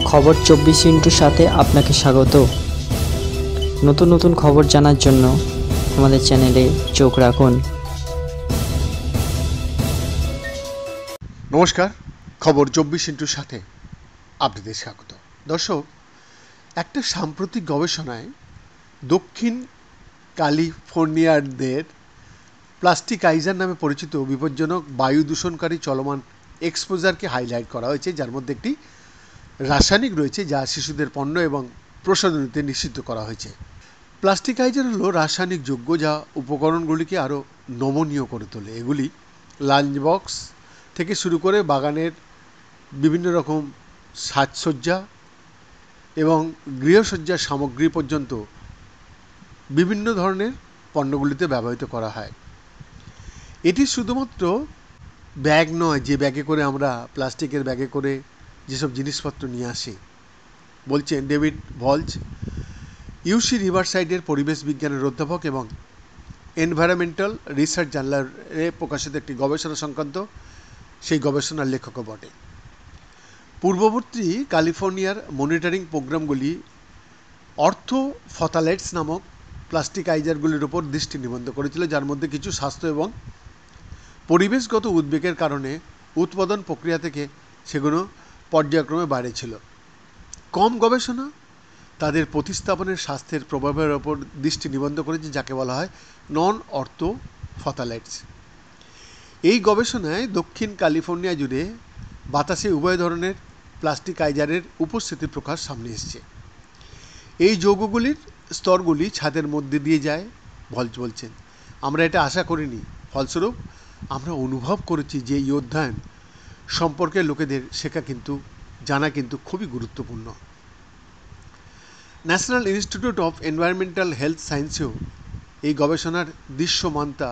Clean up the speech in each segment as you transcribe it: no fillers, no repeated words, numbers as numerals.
খবর 24 সাথে আপনাকে স্বাগত। নতুন নতুন খবর জানার জন্য আমাদের চ্যানেলে চোখ রাখুন। নমস্কার, খবর 24 সাথে আপনাদের স্বাগত। দর্শক, একটা সাম্প্রতিক গবেষণায় দক্ষিণ ক্যালিফোর্নিয়ারদের প্লাস্টিকাইজার নামে পরিচিত বিপজ্জনক বায়ু দূষণকারী চলমান এক্সপোজারকে হাইলাইট করা হয়েছে, যার মধ্যে একটি রাসায়নিক রয়েছে যা শিশুদের পণ্য এবং প্রসাধনীতে নিষিদ্ধ করা হয়েছে। প্লাস্টিকাইজার হলো রাসায়নিক যৌগ যা উপকরণগুলিকে আরও নমনীয় করে তোলে। এগুলি লাঞ্চ বক্স থেকে শুরু করে বাগানের বিভিন্ন রকম সাজসজ্জা এবং গৃহসজ্জার সামগ্রী পর্যন্ত বিভিন্ন ধরনের পণ্যগুলিতে ব্যবহৃত করা হয়। এটি শুধুমাত্র ব্যাগ নয়, যে ব্যাগে করে আমরা প্লাস্টিকের ব্যাগে করে যেসব জিনিসপত্র নিয়ে আসি, বলছেন ডেভিড ভলজ, ইউসি রিভারসাইডের পরিবেশ বিজ্ঞানের অধ্যাপক এবং এনভায়রনমেন্টাল রিসার্চ জার্নালে প্রকাশিত একটি গবেষণা সংক্রান্ত সেই গবেষণার লেখকও বটে। পূর্ববর্তী ক্যালিফোর্নিয়ার মনিটরিং প্রোগ্রামগুলি অর্থোফথালেটস নামক প্লাস্টিকাইজারগুলির উপর দৃষ্টি নিবদ্ধ করেছিল, যার মধ্যে কিছু স্বাস্থ্য এবং পরিবেশগত উদ্বেগের কারণে উৎপাদন প্রক্রিয়া থেকে সেগুলো পর্যায়ক্রমে বাইরে ছিল। কম গবেষণা তাদের প্রতিস্থাপনের স্বাস্থ্যের প্রভাবের ওপর দৃষ্টি নিবদ্ধ করেছে, যাকে বলা হয় নন অর্থোফথালেটস। এই গবেষণায় দক্ষিণ ক্যালিফোর্নিয়া জুড়ে বাতাসে উভয় ধরনের প্লাস্টিকাইজারের উপস্থিতি প্রকাশ সামনে এসেছে। এই যৌগগুলির স্তরগুলি ছাদের মধ্যে দিয়ে যায়, ভলজ বলছেন। আমরা এটা আশা করিনি। ফলস্বরূপ আমরা অনুভব করেছি যে এই অধ্যয়ন সম্পর্কে লোকেদের জানা কিন্তু খুবই গুরুত্বপূর্ণ। National institute of environmental health সায়েন্সেও এই গবেষণার দৃশ্যমানতা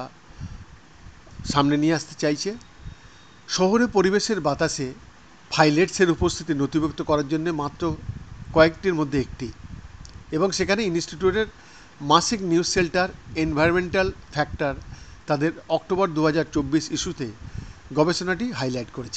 সামনে নিয়ে আসতে চাইছে। শহরে পরিবেশের বাতাসে ফাইলেটসের উপস্থিতি নথিভুক্ত করার জন্য মাত্র কয়েকটির মধ্যে একটি, এবং সেখানে ইনস্টিটিউটের মাসিক নিউজ শেল্টার এনভায়রনমেন্টাল ফ্যাক্টর তাদের অক্টোবর 2024 ইস্যুতে গবেষণাটি হাইলাইট করেছে।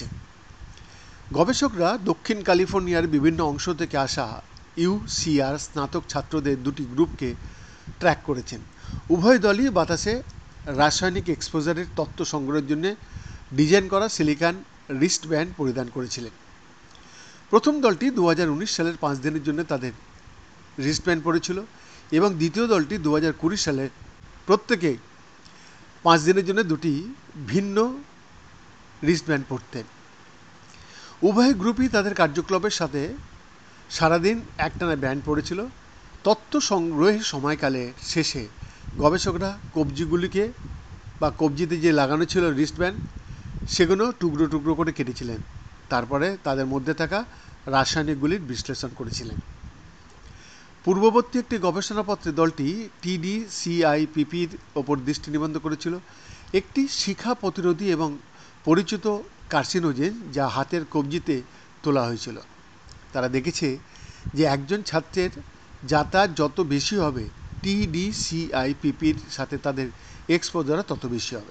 গবেষকরা দক্ষিণ ক্যালিফোর্নিয়ার বিভিন্ন অংশ থেকে আসা ইউসিআর স্নাতক ছাত্রদের দুটি গ্রুপকে ট্র্যাক করেছেন। উভয় দলই বাতাসে রাসায়নিক এক্সপোজারের তথ্য সংগ্রহের জন্য ডিজাইন করা সিলিকন রিস্টব্যান্ড পরিধান করেছিলেন। প্রথম দলটি 2019 সালের 5 দিনের জন্য তাদের রিস্টব্যান্ড পরেছিল এবং দ্বিতীয় দলটি 2020 সালে প্রত্যেকে 5 দিনের জন্য দুটি ভিন্ন রিস্টব্যান্ড পরতেন। উভয় গ্রুপই তাদের কার্যকলাপের সাথে সারাদিন একটানা ব্যান্ড পড়েছিল। তথ্য সংগ্রহের সময়কালে শেষে গবেষকরা কবজিতে যে লাগানো ছিল রিস্টব্যান্ড, সেগুলো টুকরো টুকরো করে কেটেছিলেন। তারপরে তাদের মধ্যে থাকা রাসায়নিকগুলির বিশ্লেষণ করেছিলেন। পূর্ববর্তী একটি গবেষণাপত্রে দলটি TDCIPPর ওপর দৃষ্টি নিবদ্ধ করেছিল, একটি শিখা প্রতিরোধী এবং পরিচিত কার্সিনোজেন যা হাতের কবজিতে তোলা হয়েছিল। তারা দেখেছে যে একজন ছাত্রের যাতায়াত যত বেশি হবে, TDCIPPর সাথে তাদের এক্সপোজার তত বেশি হবে।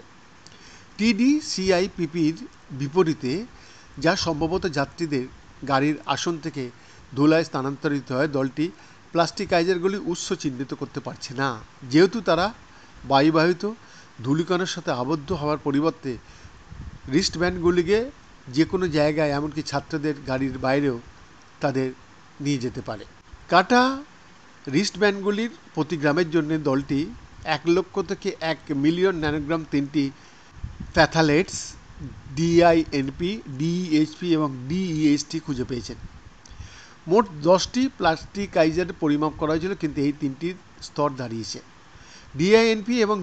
TDCIPPর বিপরীতে, যা সম্ভবত যাত্রীদের গাড়ির আসন থেকে ধুলায় স্থানান্তরিত হয়, দলটি প্লাস্টিকাইজারগুলি উৎস চিহ্নিত করতে পারছে না, যেহেতু তারা বায়ুবাহিত ধূলিকণার সাথে আবদ্ধ হওয়ার পরিবর্তে রিস্টব্যান্ডগুলিকে যে কোনো জায়গায়, এমনকি ছাত্রদের গাড়ির বাইরেও তাদের নিয়ে যেতে পারে। কাটা রিস্টব্যান্ডগুলির প্রতি গ্রামের জন্য দলটি 1 লক্ষ থেকে 1 মিলিয়ন ন্যানোগ্রাম 3টি ফ্যাথালেটস DINP, DEHP এবং DEHT খুঁজে পেয়েছেন। মোট 10টি প্লাস্টিকাইজার পরিমাপ করা হয়েছিল, কিন্তু এই 3টির স্তর দাঁড়িয়েছে। DINP এবং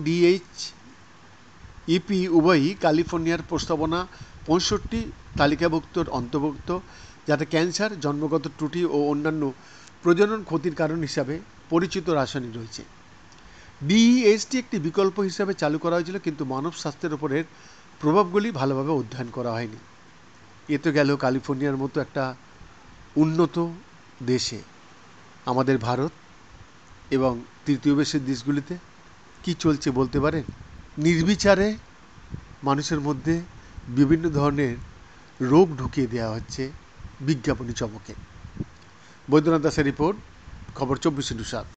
DEHP উভয়ই ক্যালিফোর্নিয়ার প্রস্তাবনা 65 তালিকাভুক্তর অন্তর্ভুক্ত, যাতে ক্যান্সার, জন্মগত ত্রুটি ও অন্যান্য প্রজনন ক্ষতির কারণ হিসাবে পরিচিত রাসায়নিক রয়েছে। DEHT একটি বিকল্প হিসাবে চালু করা হয়েছিল, কিন্তু মানব স্বাস্থ্যের উপরের প্রভাবগুলি ভালোভাবে অধ্যয়ন করা হয়নি। এ তো গেল ক্যালিফোর্নিয়ার মতো একটা উন্নত দেশে। আমাদের ভারত এবং তৃতীয় বিশ্বের দেশগুলিতে কি চলছে বলতে পারেন? নির্বিচারে মানুষের মধ্যে বিভিন্ন ধরনের রোগ ঢুকিয়ে দেওয়া হচ্ছে বিজ্ঞাপনী চমকে। বৈদ্যনাথ দাসের রিপোর্ট, খবর 24x7।